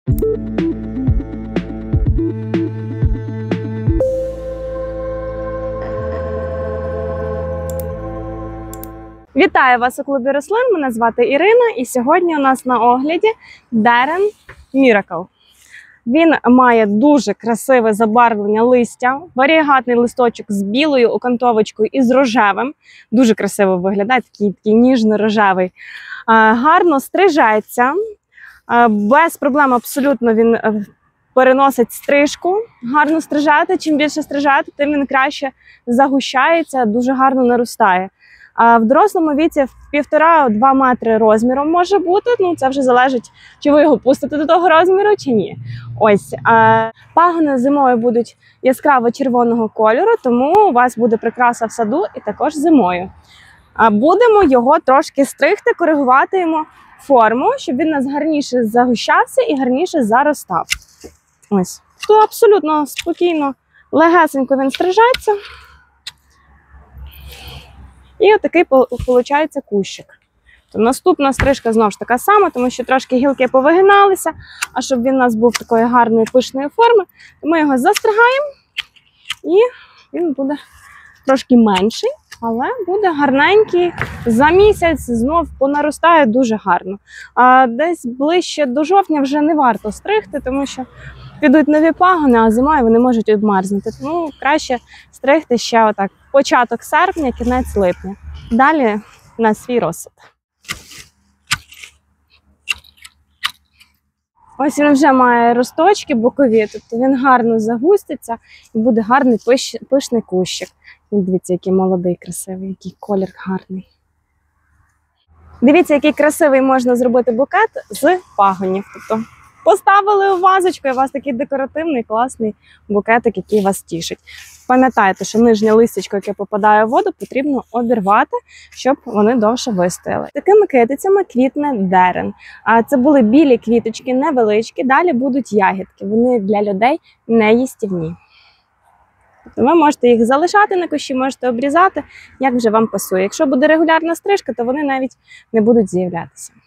Вітаю вас у клубі рослин, мене звати Ірина, і сьогодні у нас на огляді Deren Miracle. Він має дуже красиве забарвлення листя, варієгатний листочок з білою окантовочкою і з рожевим. Дуже красиво виглядає, такий ніжно-рожевий. Гарно стрижеться, без проблем абсолютно він переносить стрижку. Гарно стрижати, чим більше стрижати, тим він краще загущається, дуже гарно наростає. В дорослому віці в 1,5-2 метри розміром може бути. Ну, це вже залежить, чи ви його пустите до того розміру, чи ні. Ось. Пагони зимою будуть яскраво-червоного кольору, тому у вас буде прикраса в саду і також зимою. Будемо його трошки стригти, коригувати йому форму, щоб він у нас гарніше загущався і гарніше заростав. Ось. Тут абсолютно спокійно, легесенько він стрижеться. І отакий виходить кущик. То наступна стрижка знову ж така сама, тому що трошки гілки повигиналися, а щоб він у нас був такої гарної пишної форми, то ми його застригаємо і він буде трошки менший, але буде гарненький. За місяць знов понаростає дуже гарно. А десь ближче до жовтня вже не варто стригти, тому що підуть нові пагони, а зимою вони можуть обмерзнути. Тому краще стригти ще отак початок серпня, кінець липня. Далі на свій розсуд. Ось він вже має росточки бокові, тобто він гарно загуститься і буде гарний пишний кущик. Дивіться, який молодий, красивий, який колір гарний. Дивіться, який красивий можна зробити букет з пагонів. Тобто поставили у вазочку, і у вас такий декоративний, класний букетик, який вас тішить. Пам'ятайте, що нижнє листячко, яке попадає в воду, потрібно обірвати, щоб вони довше вистояли. Такими китицями квітне Deren. Це були білі квіточки, невеличкі, далі будуть ягідки. Вони для людей не їстівні. Ви можете їх залишати на кущі, можете обрізати, як вже вам пасує. Якщо буде регулярна стрижка, то вони навіть не будуть з'являтися.